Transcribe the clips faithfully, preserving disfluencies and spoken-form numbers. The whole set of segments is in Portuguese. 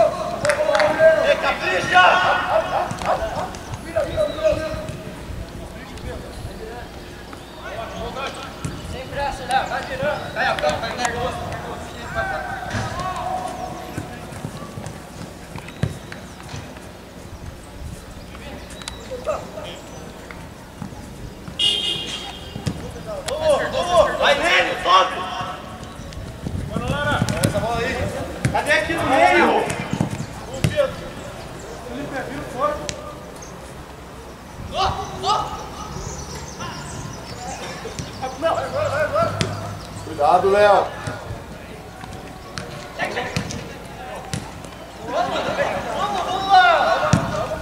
Vai nele, sobe! Bora, Lara! Essa bola aí! Cadê aqui no meio? O Pedro! Felipe, vira fora! Não, vai agora, vai agora! Cuidado, Léo! Vamos, vamos lá!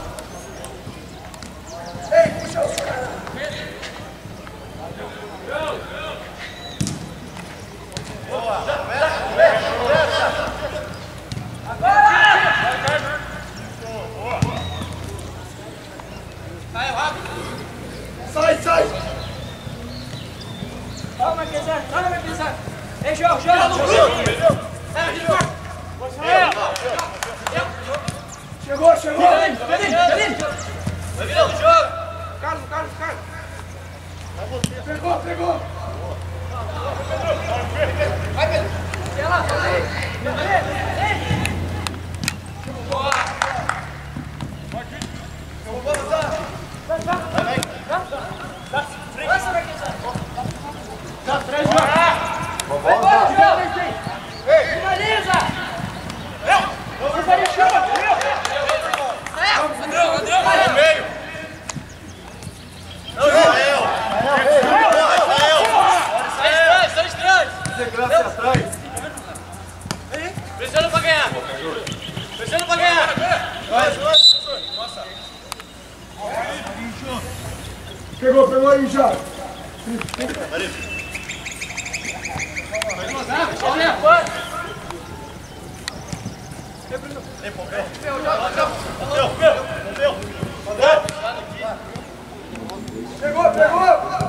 Ei, puxa os caras! Boa! Sai rápido! Sai, sai! Calma, Marquesano! Calma, Marquesano! Ei, joga, joga! Chegou, chegou! Cadê, cadê? Vai virando o jogo! Carlos, Carlos, Carlos! Pegou, pegou! Vai, Pedro! Vai lá, vai lá! Boa! Eu vou lançar! Vai, vai! Vai, vai! Dá frente! Lança, Marquesano! Dá três, vai! Vai embora, João! Finaliza! Vamos fazer o chão! Andrão, Andrão! No meio! Não, Israel! Israel! Sai atrás! Segurança atrás! Pressionando pra ganhar! Pressionando pra ganhar! Vai, nossa! Pegou, pegou aí já. Pegou, pegou!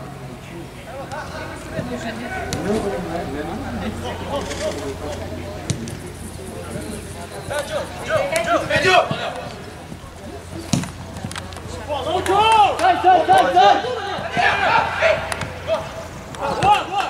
Pediu! Sai, sai, sai, sai! Boa, boa!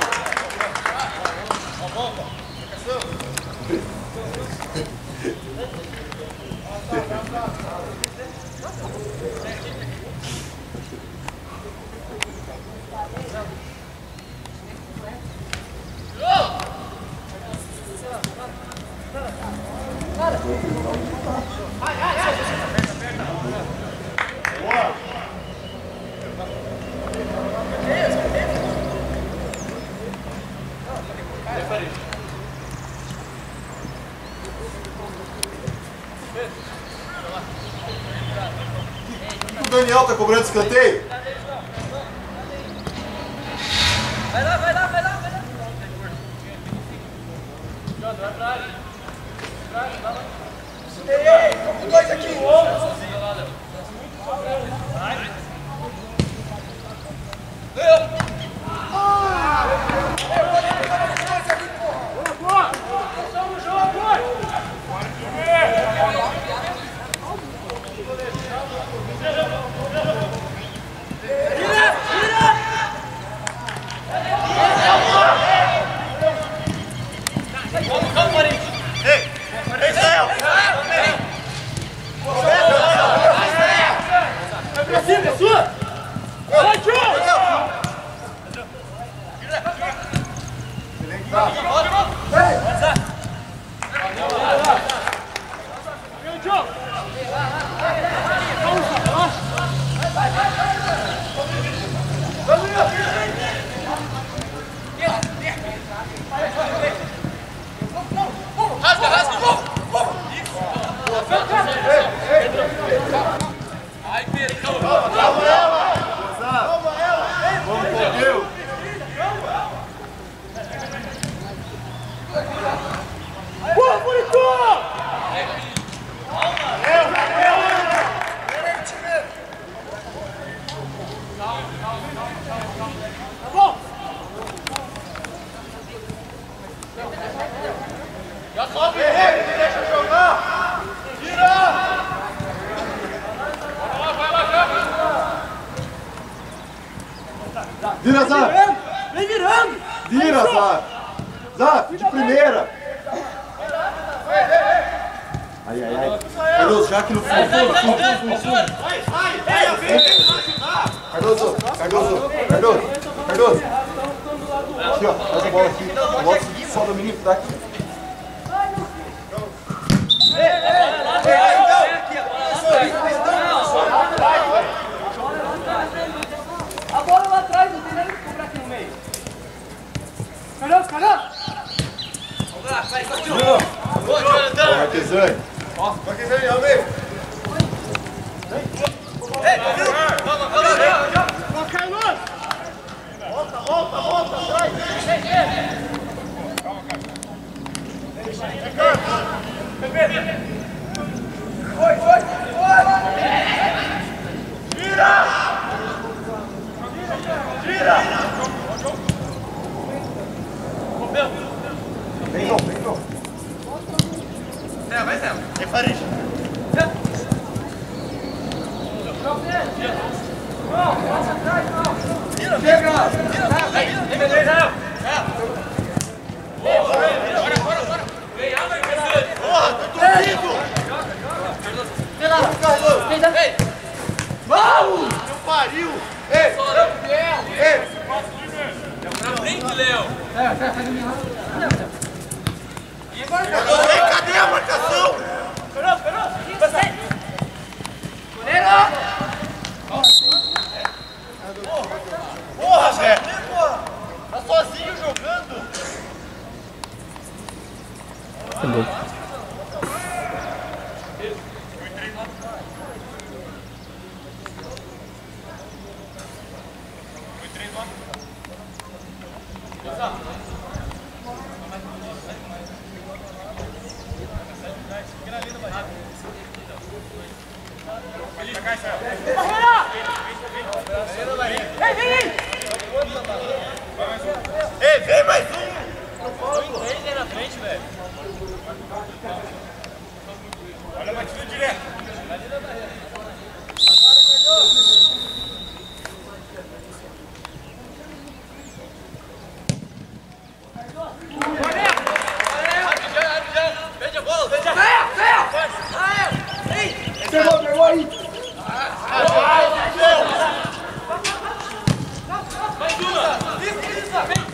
O Daniel tá cobrando escanteio? Vai lá, vai lá, vai lá, vai lá! Vai pra área! Vai lá! Ei, ei, vamos dois aqui! Vai! Ei, Israel! primeira, Zap! Zap, de primeira! Ai, ai, ai. Cardoso, já aqui no fundo, fundo, fundo, fundo, fundo. Vai, vai, vai, Cardoso, Cardoso, Cardoso, Cardoso. Aqui, ó, faz a bola aqui. A bola só do menino, tá aqui. A bola lá atrás, não tem nada que cobrar aqui no meio. Cardoso, Cardoso! Vamos lá, vai, continua. Boa, Jonathan! Marquezane. Ó, Marquezane, ao meio. Ei, vamos, vamos, vamos! Carlos! Volta, volta, volta, atrás! Calma, cara. Vem cá! Foi, foi, foi! Tira! Tira! Vem, João, vem, João. Zé, vai, Zé. Vem, Farid. Não, passa atrás, não. Tira, chega! Tira, vem, vem, vem, vem, Bora, bora, bora. Vem, abre, Carlos. Porra, tá dormindo! Vem lá, Carlos. Vem, vem. Vamos! Meu pariu! Ei! Ei! Na frente, Léo. É, tá fazendo errado. E agora, Carlos? Cadê a marcação? Esperou, esperou. Você. Goleiro. Porra, Zé! Tá sozinho jogando! Acabou. Vem, vem! Ei, vem mais um! Três aí na frente, velho. Olha a batida direto! Vende a bola, vende a bola! Venha, venha! Pegou, pegou aí! Mais uma! Isso, isso! Vem!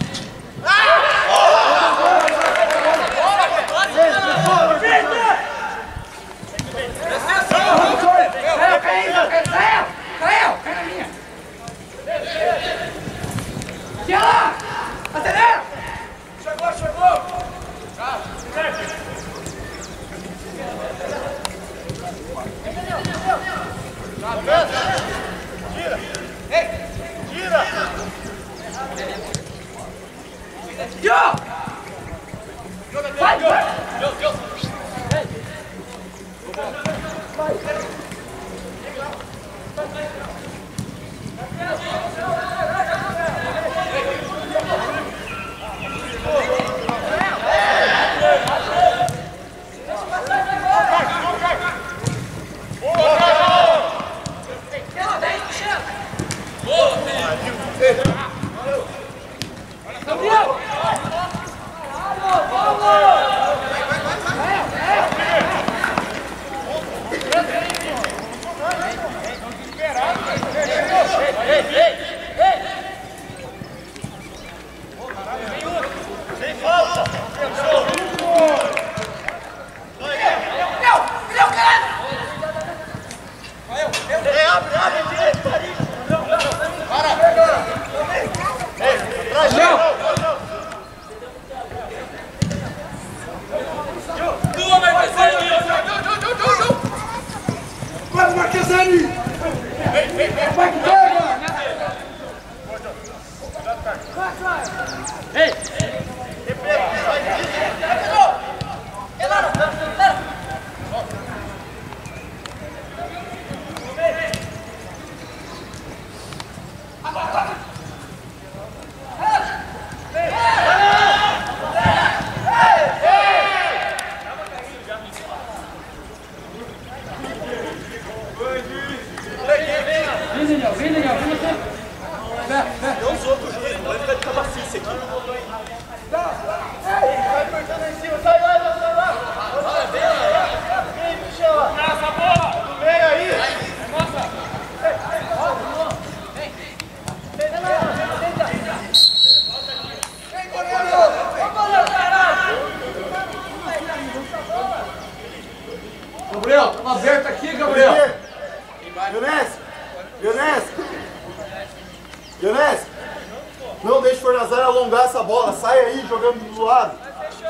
Acelera! Chegou, chegou! Tira! Ei! Tira! Yo! Vai, vai! Yo, yo! Gabriel! Vamos, vamos! Ei, ei! Gabriel, tá aberto aqui, Gabriel. Ionese, Ionese, Ionese, não deixe o Fornazar alongar essa bola, sai aí jogando do lado.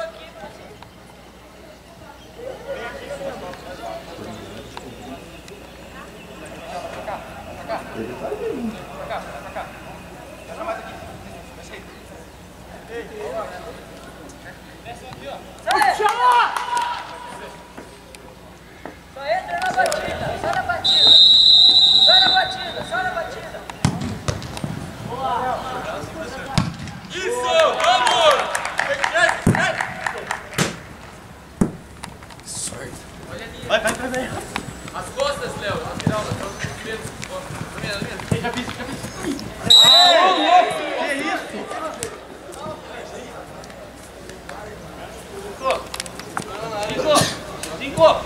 Só entra na batida, só na batida. Só na batida, só na batida. Isso, vamos! Vai, vai, vai, vai. As costas, Léo. Lateral, lateral. Já fiz, já fiz. Ah, louco! Que isso? Cinco. Cinco.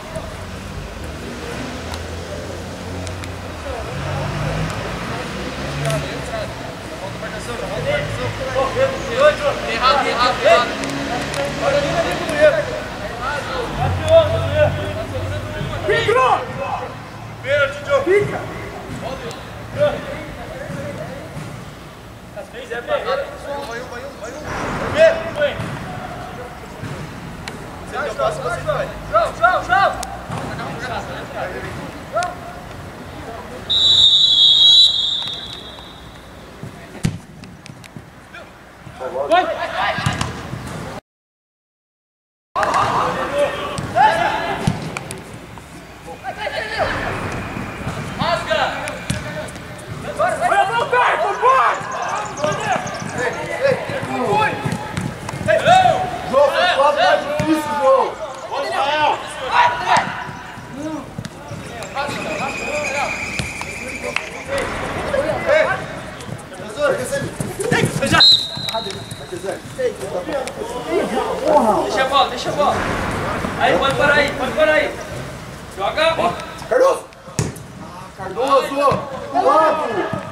Errado, errado, errado. Olha ali, ali pro goleiro. Pedro! Pênalti, Diogo. Fica! As três é barreira. Vai um, vai um, vai um. Primeiro, vem. Você não passa, você vai. João, João, João! Vai! Deixa a bola, deixa a bola. Aí, pode parar aí, pode parar aí. Joga. Cardoso! Cardoso! Lado!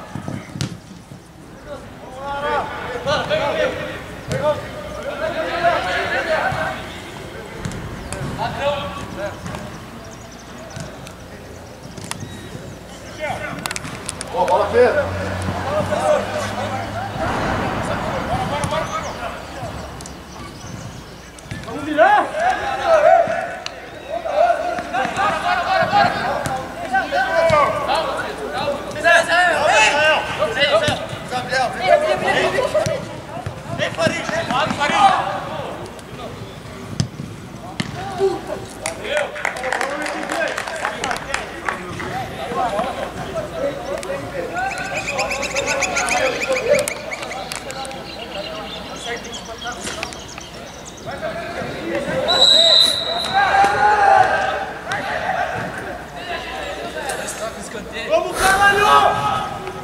Ó, bola feia! Vamos virar! Vem, Farid! Vem, Farid! Vamos, caralho!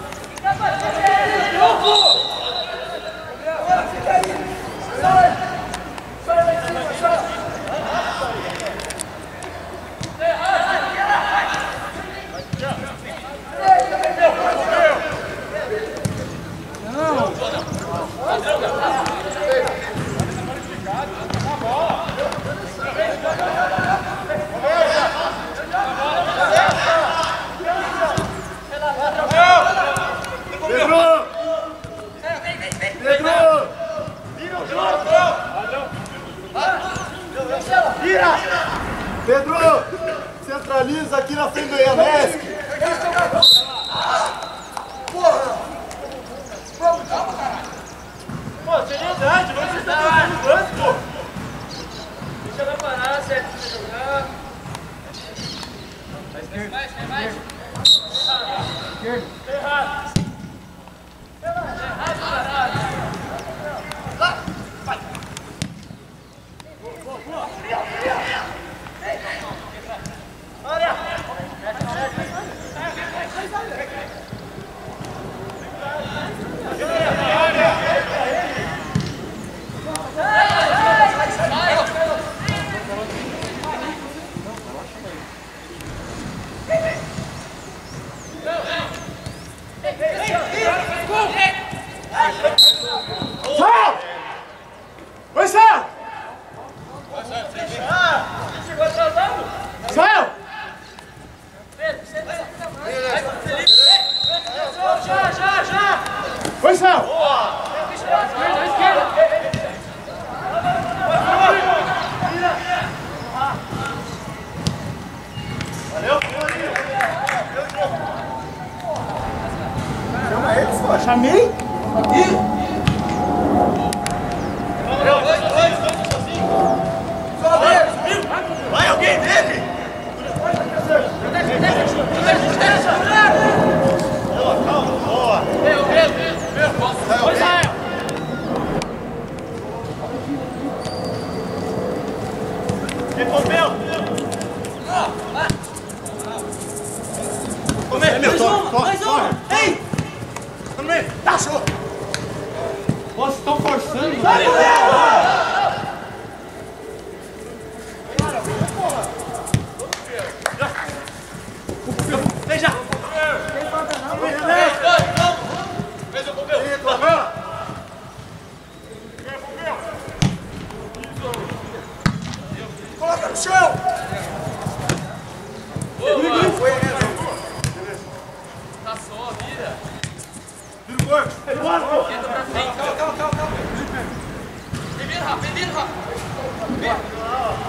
Pedro, centraliza aqui na frente do Ionese. Pô, seriedade, não você está fazendo lance, pô. Deixa ela parar, certo? Deixa jogar. Mais, mais, mais. Errado. Errado, parado. Chama ele, só. Chamei? Ih! Vai alguém dele! Calma, boa! Meu, meu, meu, meu! Pois é! Recomeu! Mais uma, mais uma! Ei! Tá, show! Vocês estão forçando! Vai, galera! Veja! Coloca no chão! Tá só, vira! Vira o corpo! Entra pra frente! Calma, calma, calma, calma! Vem vindo rápido, vem vindo rápido! Vem!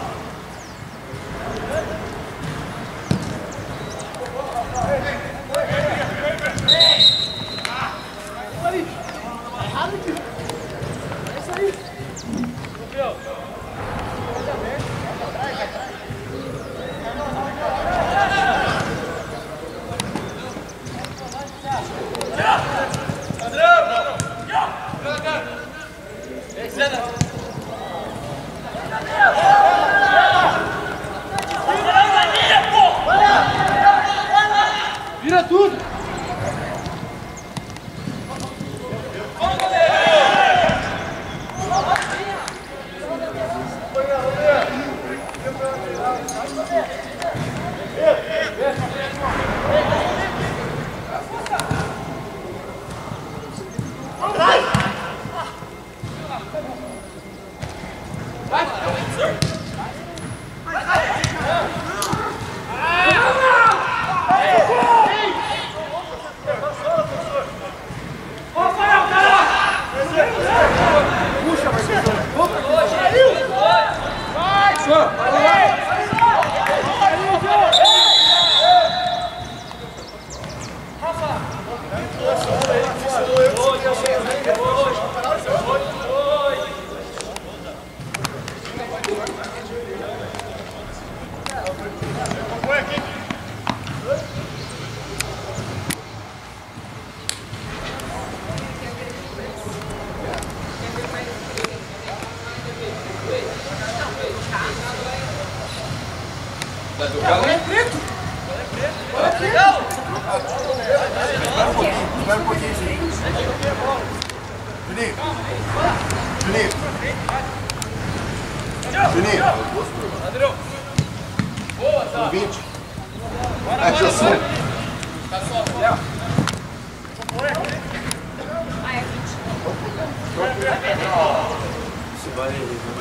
Vira tudo! Vai tocar, né? Espera um pouquinho, espera um pouquinho, Juninho. Juninho. Juninho. Juninho. Boa, tá? vinte. É, já sou. Tá só, Isso vai.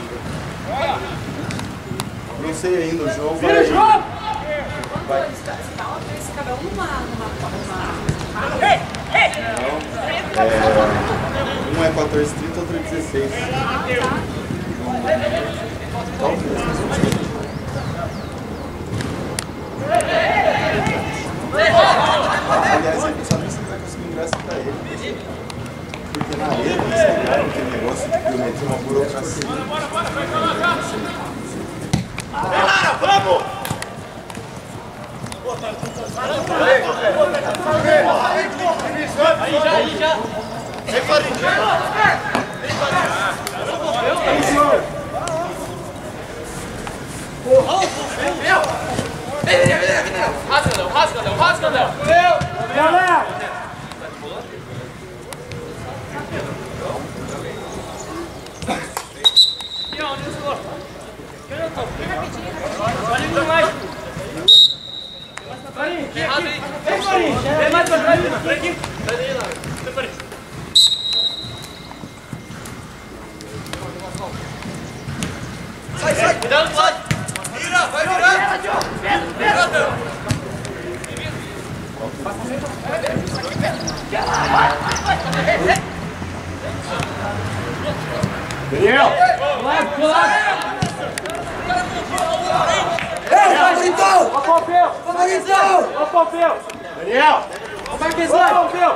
Não sei ainda, o João vai. Vira, João! Vai. Cada um numa. É, um é quatorze e trinta, outro é dezesseis. Aliás, eu não sabia se vai conseguir ingresso pra ele. Porque na arena eles pegaram aquele negócio de prometer uma burocracia. vamos! Aí já, aí já! Vem, Farinha! Vem, Farinha! Vem, vem, vem, vem! Rasga, Léo, rasga, Léo, rasga, Léo! Galera! Aqui, ó, onde você gosta? Olha muito mais! Farinha, aqui, aqui! Vem, Farinha! Vem mais pra trás! Vem aqui! Sai daí, Léo! Vem, Farinha! Sai, sai! Cuidado, pode! Vira, vai virar! Vira, Léo! Daniel! Vai, vai! Ei, Favorito! Ó, Pompeu! Favorito! Ó, Pompeu! Daniel! Ó, Marquesan! Ó, Pompeu!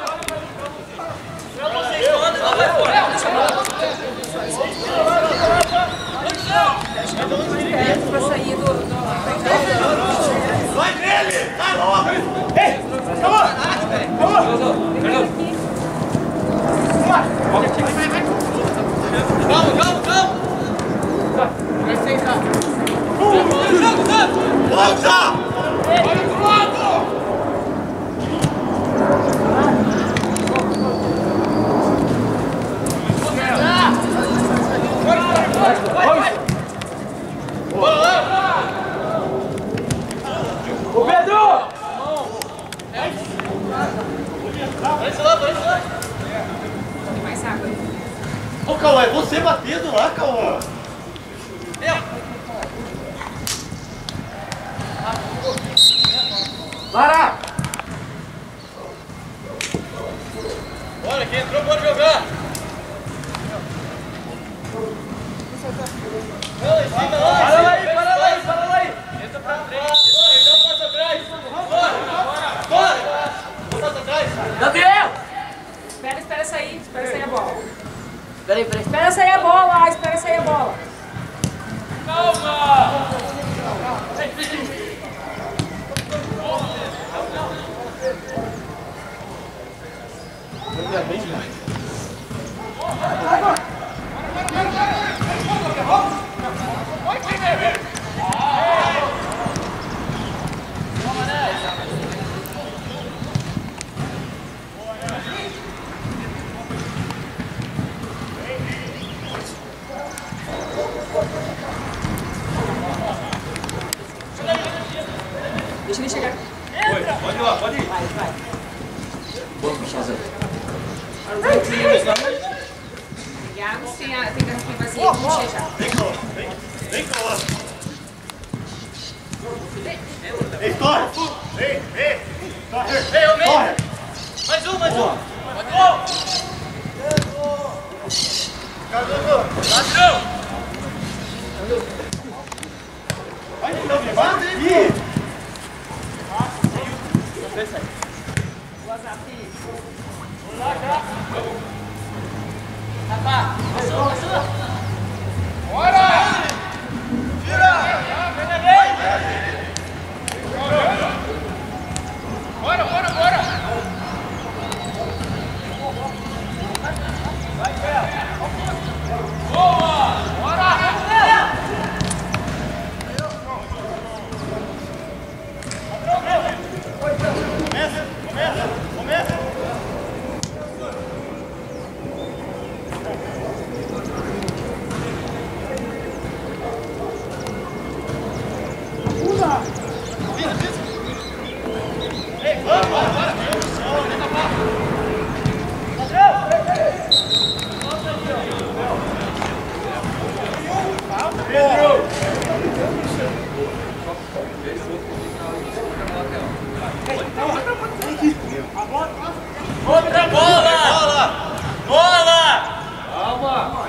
Pra sair do... Vai nele! Vai logo! Ei! Calma! Calma, calma, calma! Vai sentar. Volta! Olha pro lado! Ô, Pedro! Aparece lá, aparece lá! Mais água. Ô, Cauã, é você batendo lá, Cauã! Lara! Bora, quem entrou pode jogar! Não, em cima lá! Para lá aí, para lá aí, para lá aí! Entra pra frente! Não passa atrás! Bora! Bora! Não passa atrás! Gabriel! Espera, espera sair, espera sair a bola. Peraí, peraí. Espera sair a bola, espera sair a bola. Calma! Deixa ele chegar. Pode ir lá, pode ir! Vai, vai. Iago tem a tem garrafinha vazia, vamos encher já. Vem, Cauã! Vem! Vem, Cauã! Ei, corre! Vem, vem! Corre! Ei, ô, meio! Corre! Mais um, mais um! Pode ir! Ladrão! Vai, então, vai aqui! Bora, bora, bora! Começa! Começa! Começa! Ei, vamos! Bora! Outra bola! Bola! Bola! Calma!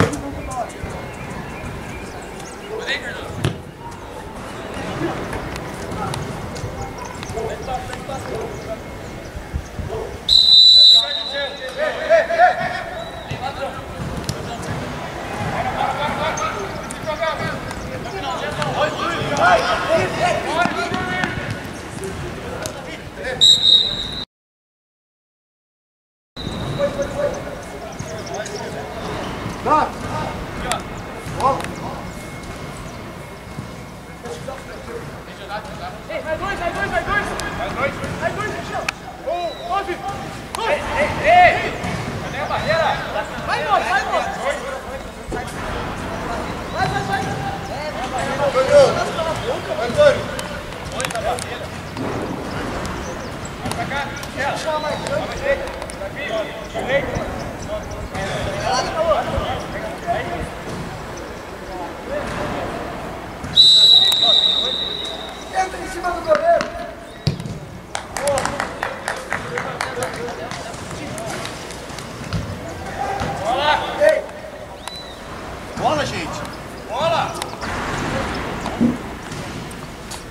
Vem, Cardoso. Tá! Ó! Ei, vai dois, vai dois, vai dois! Vai dois! Vai dois, Michel! Um, nove! Ei, ei, ei! Cadê a barreira? Vai, moço, vai, moço! Vai, vai, vai! Vai, Antônio! Muita barreira. Vai pra cá, Michel. Toma mais direita. Davi, direita. Entra em cima do goleiro! Bola! Ei! Bola, gente! Bola!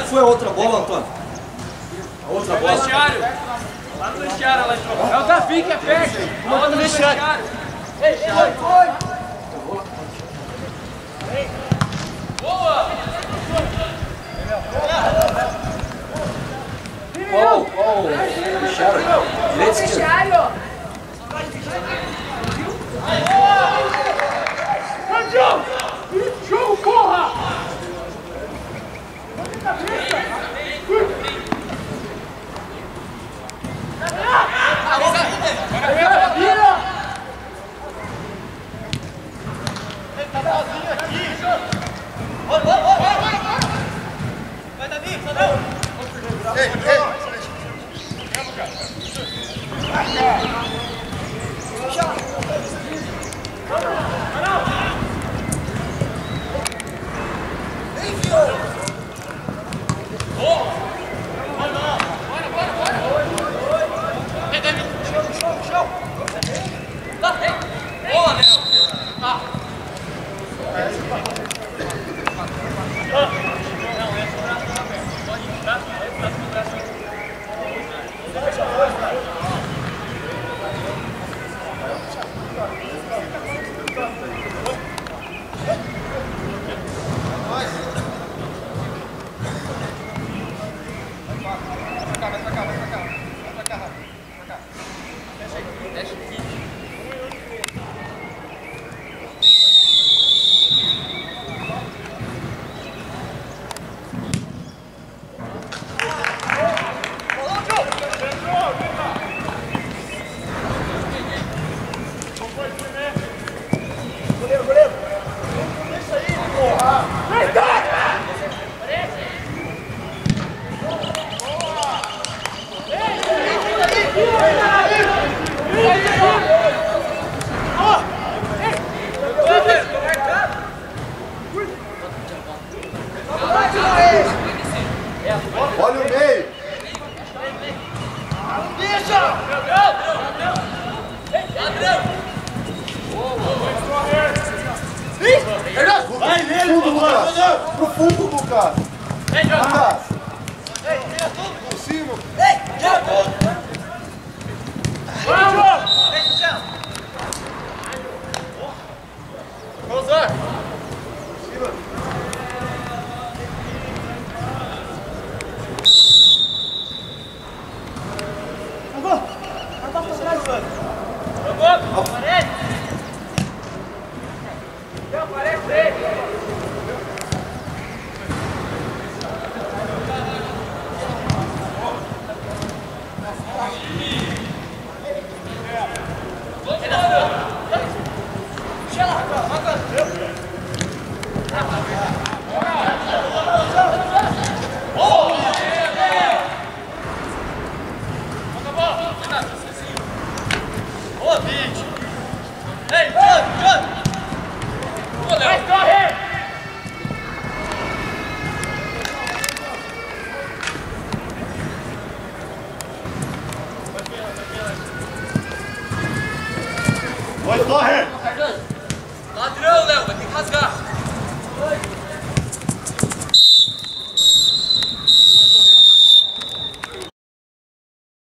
foi a outra bola, Antônio? A outra bola? Vestiário. Lá no vestiário, ela entrou. É o Davi que é perto. A outra no vestiário. Ei, foi, foi. Boa! Qual? Qual? Vestiário? Direito, esquerdo? Vestiário. Jogo! Jogo, porra! Vira! Vai, Davi, Sadão! Ei, ei! Boa, Léo! Ah! Olha o meio! Vai nele, fundo, Lucas! Pro fundo, Lucas! Lucas! Por cima! Vamos! Ei, John, John! Vai, corre! Vai, corre! Ladrão, Léo, vai ter que rasgar.